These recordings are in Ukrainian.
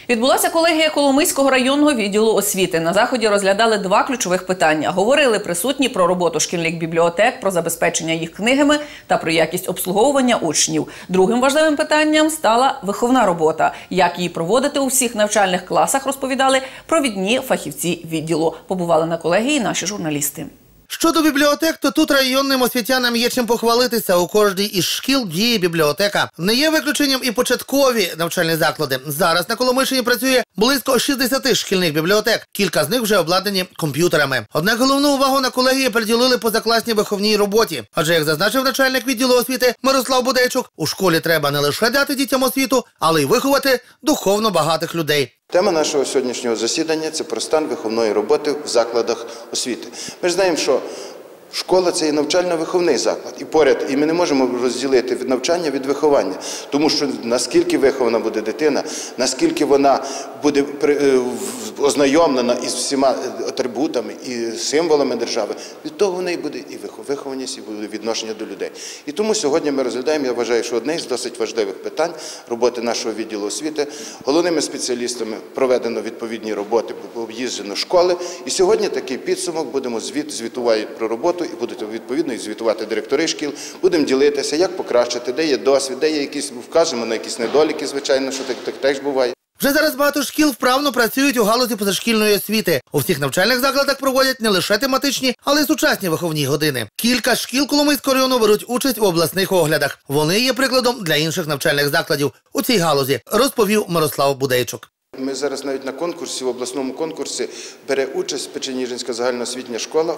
Відбулася колегія Коломийського районного відділу освіти. На заході розглядали два ключових питання. Говорили присутні про роботу шкільних бібліотек, про забезпечення їх книгами та про якість обслуговування учнів. Другим важливим питанням стала виховна робота. Як її проводити у всіх навчальних класах, розповідали провідні фахівці відділу. Побували на колегії наші журналісти. Щодо бібліотек, то тут районним освітянам є чим похвалитися. У кожній із шкіл діє бібліотека. Не є виключенням і початкові навчальні заклади. Зараз на Коломийщині працює близько 60 шкільних бібліотек. Кілька з них вже обладнані комп'ютерами. Однак головну увагу на колегії приділили позакласній виховній роботі. Адже, як зазначив начальник відділу освіти Мирослав Будейчук, у школі треба не лише дати дітям освіту, але й виховати духовно багатих людей. Тема нашого сьогоднішнього засідання – це про стан виховної роботи в закладах освіти. Ми ж знаємо, що школа – це і навчально-виховний заклад. І поряд, і ми не можемо розділити від навчання від виховання. Тому що наскільки вихована буде дитина, наскільки вона буде ознайомлена із всіма атрибутами і символами держави, від того в неї буде і вихованість, і буде відношення до людей. І тому сьогодні ми розглядаємо, я вважаю, що одне з досить важливих питань роботи нашого відділу освіти. Головними спеціалістами проведено відповідні роботи, об'їжджено школи. І сьогодні такий підсумок, будемо звітувати про роботу, і будуть відповідно і звітувати директори шкіл. Будемо ділитися, як покращити, де є досвід, де є якісь, вкажемо на якісь недоліки, звичайно, що так теж буває. Вже зараз багато шкіл вправно працюють у галузі позашкільної освіти. У всіх навчальних закладах проводять не лише тематичні, але й сучасні виховні години. Кілька шкіл Коломийського району беруть участь у обласних оглядах. Вони є прикладом для інших навчальних закладів у цій галузі, розповів Мирослав Будейчук. Ми зараз навіть на конкурсі, в обласному конкурсі, бере участь Печеніжинська загальноосвітня школа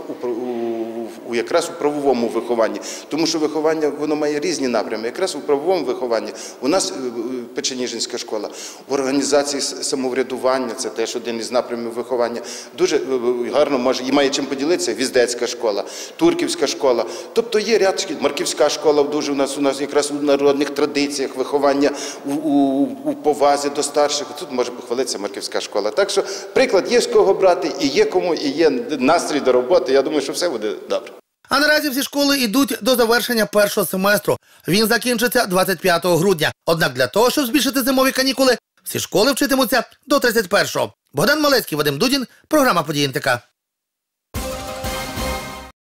якраз у правовому вихованні. Тому що виховання, воно має різні напрями. Якраз у правовому вихованні у нас Печеніжинська школа, в організації самоврядування, це теж один із напрямів виховання. Дуже гарно може, і має чим поділитися, Віздецька школа, Турківська школа. Тобто є ряд шкіл, Марківська школа, дуже у нас якраз у народних традиціях виховання, у повазі до старших. Тут може похвалитися Марківська школа. Так що приклад є з кого брати, і є кому, і є настрій до роботи. Я думаю, що все буде добре. А наразі всі школи йдуть до завершення першого семестру. Він закінчиться 25 грудня. Однак для того, щоб збільшити зимові канікули, всі школи вчитимуться до 31-го. Богдан Малецький, Вадим Дудін, програма «Події НТК».